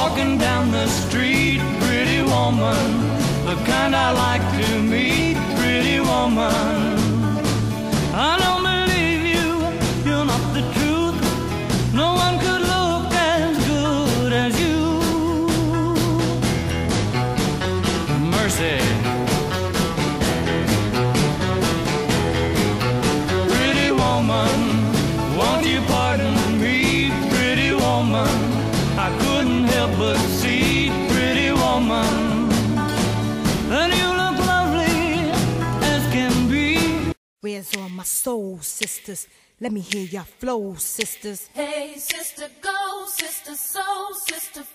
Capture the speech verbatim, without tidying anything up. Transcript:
walking down the street, pretty woman, the kind I like to meet, pretty woman. I don't believe you, you're not the truth. No one could look as good as you. Mercy. Pretty woman, won't you pardon me, pretty woman? I couldn't help but see, pretty woman, that you look lovely as can be. Where's all my soul sisters? Let me hear your flow, sisters. Hey, sister, go, sister, soul, sister.